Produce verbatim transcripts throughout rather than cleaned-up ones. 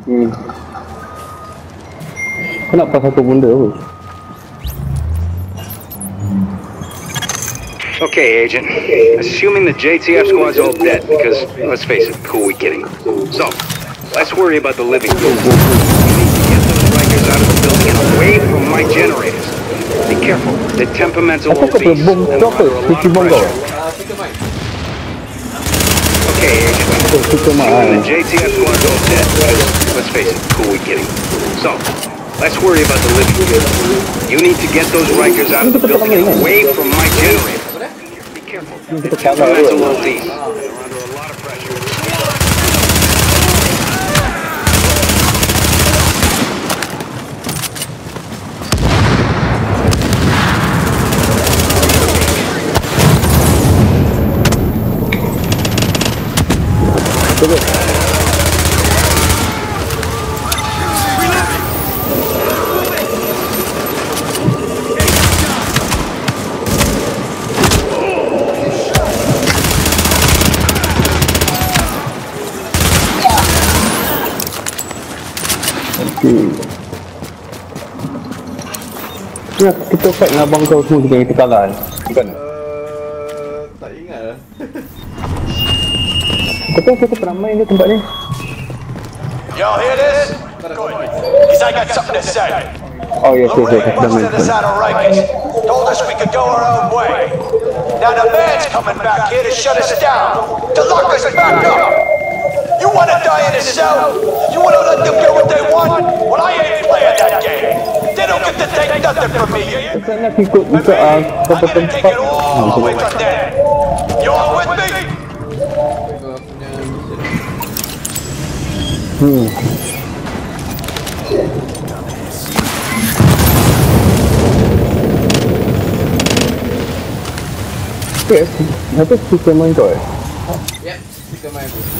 Hmm. Kenapa satu benda tu? Okay, Agent. Assuming the J T F squad's all dead, because, let's face it, who are we kidding? So, let's worry about the living. We need to get those Rikers out of the building and away from my generators. Be careful, they're temperamental old beasts, and they're under a lot of pressure. Okay, Agent. Assuming the J T F squad's all dead, because, let's face it, who are we kidding? So, let's worry about the living. You need to get those Rikers out of the building and away from my generators. They're temperamental old beasts. They're under a lot of pressure. Ya, kita fight dengan abang kau semua juga kita kalah bukan? Uh, tak ingat lah. Tapi kita pernah main di tempat ni. Y'all hear this? Good. Cause I got something to say. Oh yes, yes, yes, kita Busted main. us out of Rikers. Told us we could go our own way. Now the man's coming back here to shut us down, to lock us back up. You wanna die in a cell? You wanna let them get what they want? Well, I ain't playing that game. They don't get to take nothing from me. Kita nak ikut untuk ah I'm gonna take it all the way from there. You all with me? Hmm. Yes, apa kita main kau eh? Yep, kita main tu.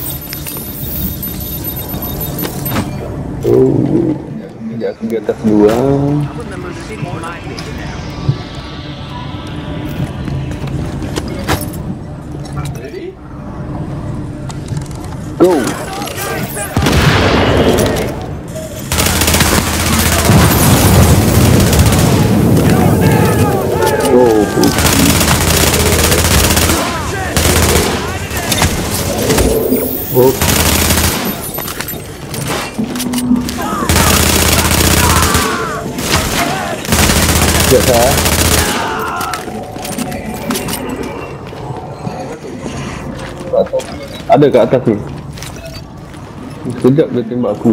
Oh, sekejap aku di atas dua. Ready? Go! Go! Oh. Sekejap saya. Ada kat atas ni. Sekejap dia tembak aku.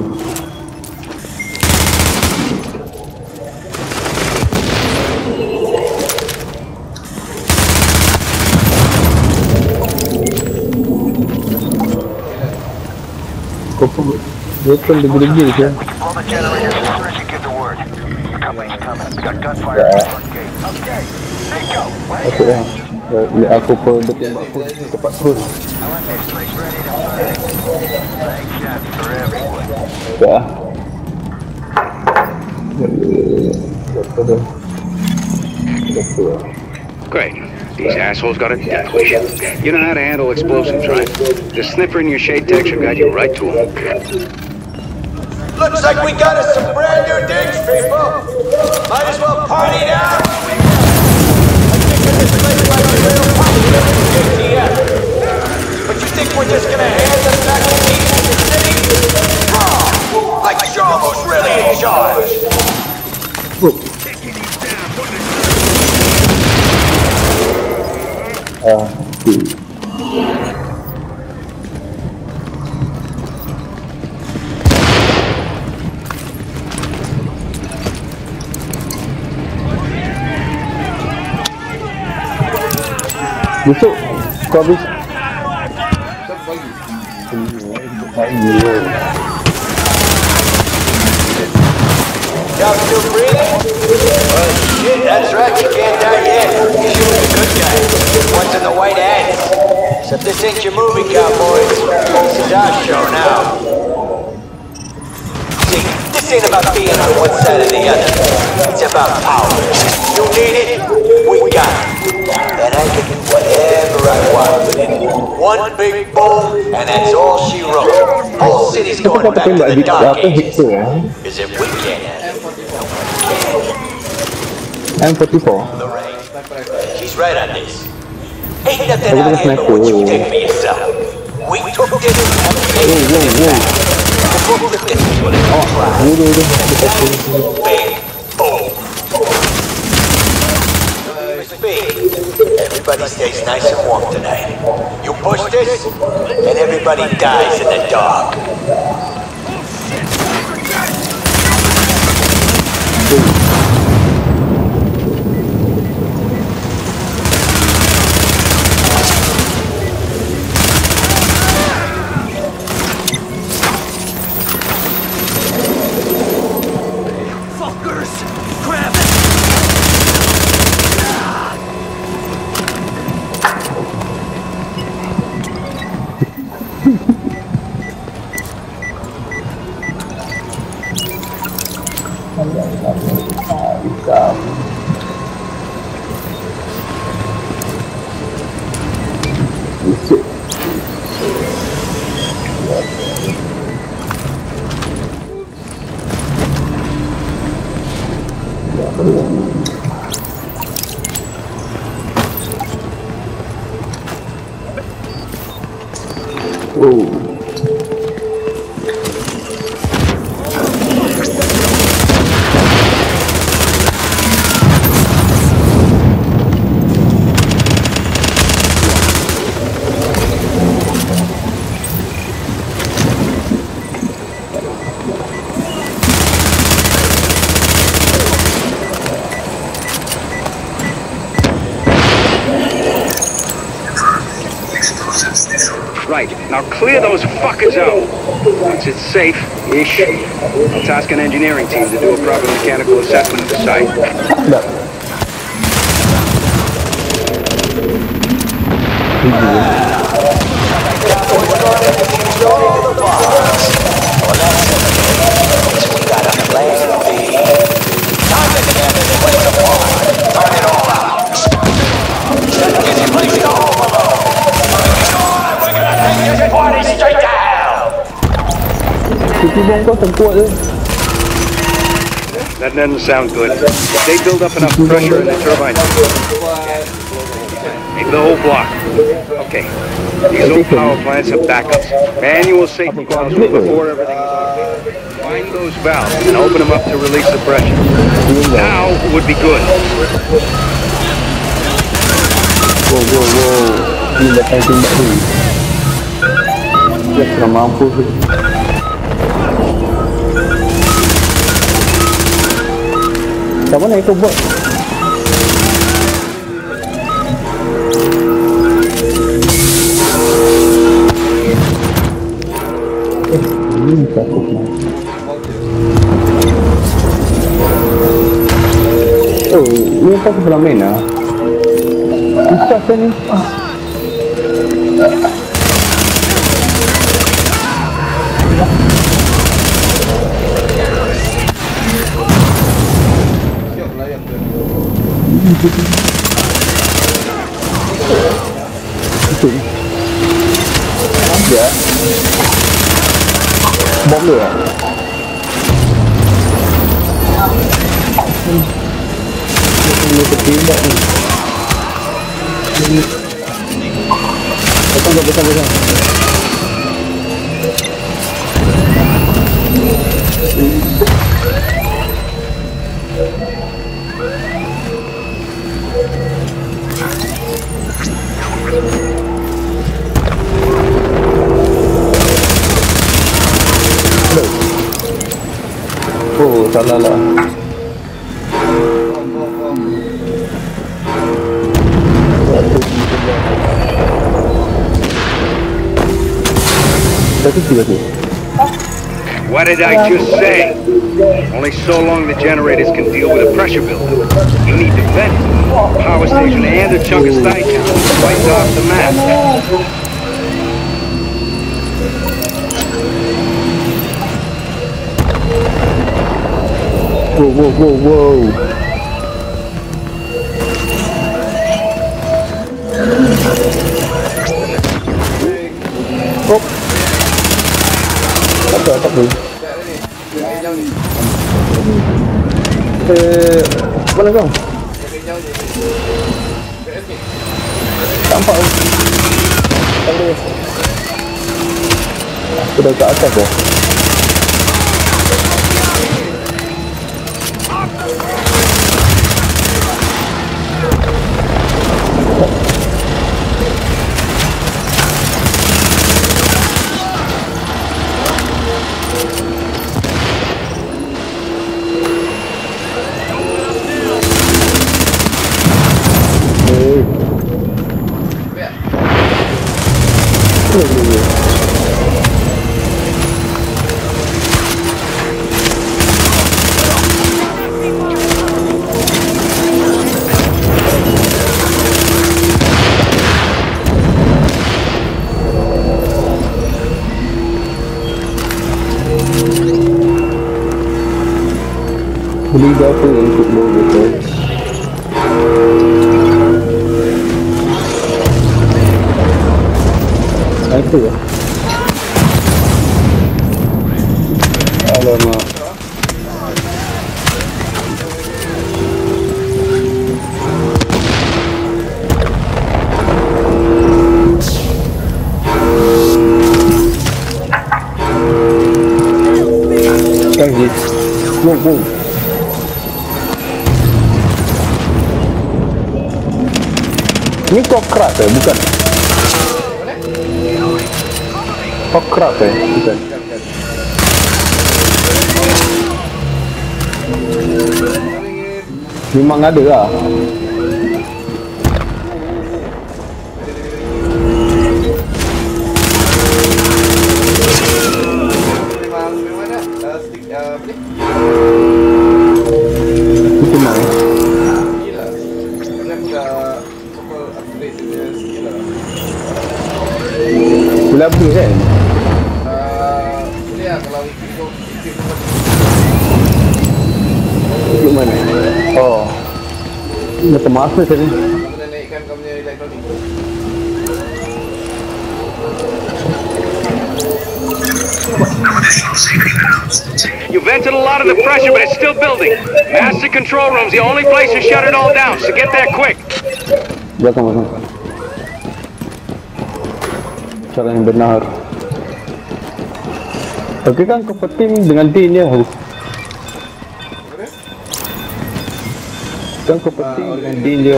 Kau pun dia pun degil-degil je. All the generators as soon as you give the word. Your company's coming. We got gunfire at the front gate. Okay. Bingo. Aku dah. Bila aku pun dia tembak aku cepat terus. Dah. Great. These assholes got a death wish. You know how to handle explosives, right? The sniffer in your shade tech should guide you right to them. Looks like we got us some brand new digs, people. Might as well party now. But you think we're just gonna hand them back to me in the city? Wrong! Like you're almost really in charge. Ah, tu. Besok kau habis pagi. Y'all still breathing? Well, shit, that's right, you can't die yet. You're shooting a good guy. One's in the white hands. Except this ain't your movie, cowboys. This is our show now. See, this ain't about being on one side or the other. It's about power. You need it, we got it. And I can do whatever I want with it. One big boom, and that's all she wrote. whole city's Kita going kata back to tembak the hit dark apa hit ages. tu ya? As if we can. M forty four. Lorraine, she's right on this. Ain't nothing Tapi out dia here but what you sniper. did for yourself. We took this and we Wow, gave wow, it wow. back. Look at this is what it's all about. Dulu dulu. Big boom. Everybody stays nice and warm tonight. You push this, and everybody dies in the dark. Fuckers! Grab it! Oh. Right, now clear those fuckers out. Once it's safe-ish, I'll task an engineering team to do a proper mechanical assessment of the site. Dah. Cuci bom kau terkuat je. That doesn't sound good. They build up enough pressure in the turbine. Maybe the whole block. Okay. These old power plants have backups. Manual safety valves from before everything was on. Find those valves and open them up to release the pressure. Now would be good. Wow, wow, wow. Gila kan tembak ni. Dia tak mampu tu. Kat mana itu bot? Eh, ini takut lah. Oh, ini apa sebelah main lah? Susah kan ni? Ah. Itu ni. Ada. Bom dia. Ini ketembak ni. Betul betul betul betul. Oh, salah lah. What did I just say? Only so long the generators can deal with a pressure buildup. You need to vent the power station and a chunk of Stein right off the map. Whoa, whoa, whoa, whoa. Oh. Nampak kan? Tak boleh. Aku dah kat atas dah. Beli berapa untuk bawa betul? Itu ya? Alamak. Lagi. Boom, boom. Ini kok keras ya? Bukan? Kok keras ya? Bukan? Memang ada lah. Itu mana? Boleh apa kan? Boleh lah kalau ikut Ikut mana? Oh, macam apa tadi? boleh naikkan kau punya elektronik. You vented a lot of the pressure, but it's still building. Master control room's the only place to shut it all down, so get there quick. Belakang, belakang. Cara yang benar. Tapi kan kau peting dengan D nya. Kan kau peting dengan D nya.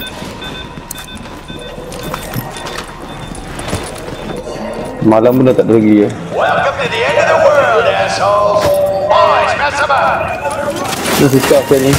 Malam pun dah tak ada lagi ya. Welcome to the end of the world, assholes. Boys, mess them up. Ini susah saya ni.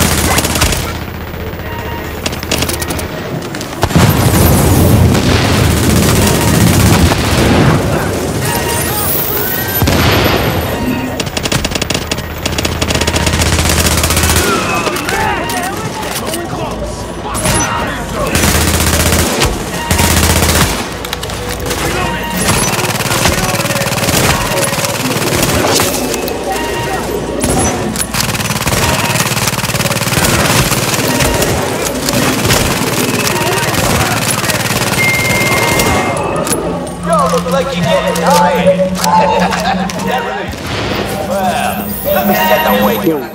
Look like you're getting tired. Well, let me set the wake up.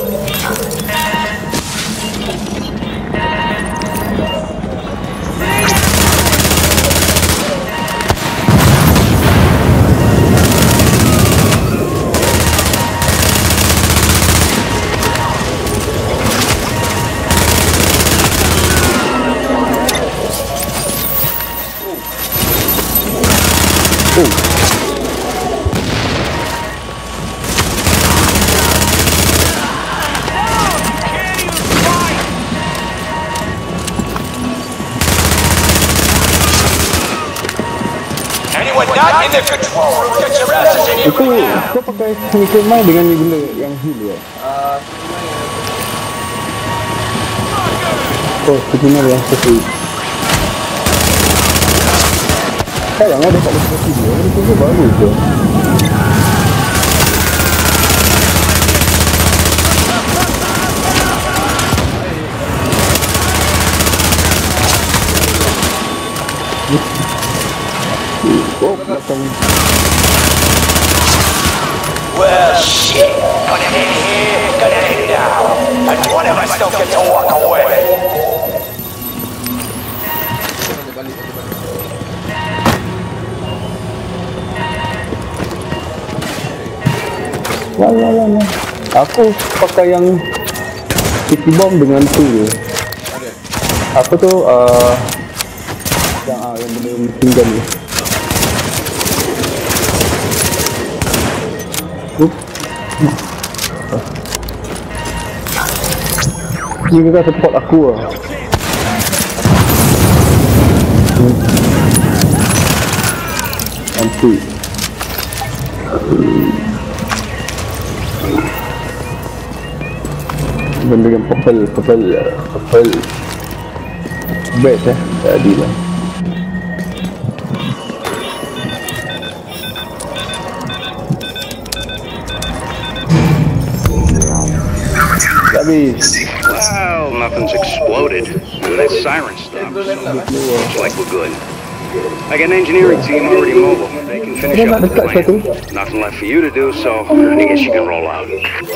Anyone not in the control room, get your asses in here Itu right now. kau pakai sniper main dengan ni gila yang heal ya? Ah, Oh, sebenarnya yang seperti sayang ada tak ada seperti dia, dia tu baru je. Oh, belakang. Well, shit. Gonna end here, gonna end now. And one of us don't get to walk away. Lah lah lah lah. Aku pakai yang sticky bomb dengan tu je. Ada. Apa tu? Uh, yang ah yang benda machine gun ni. Oops. Ni kita support aku lah. Hmm. Nanti. Benda yang purple, purple, purple. Best eh, tadi lah. Habis. Well, nothing's exploded. That siren stopped. Looks like we're good. I got an engineering team already mobile. They can finish Dia up nak the dekat satu. plan. Nothing left for you to do, so I guess you can roll out.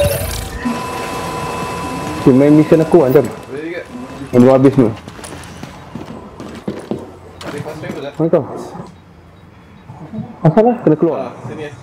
Okay, main mission aku kan, jom. Boleh juga. Yang belum habis ni. Ada fast travel dah. Mana kau? Asal lah, kena keluar. Ah, sini ya.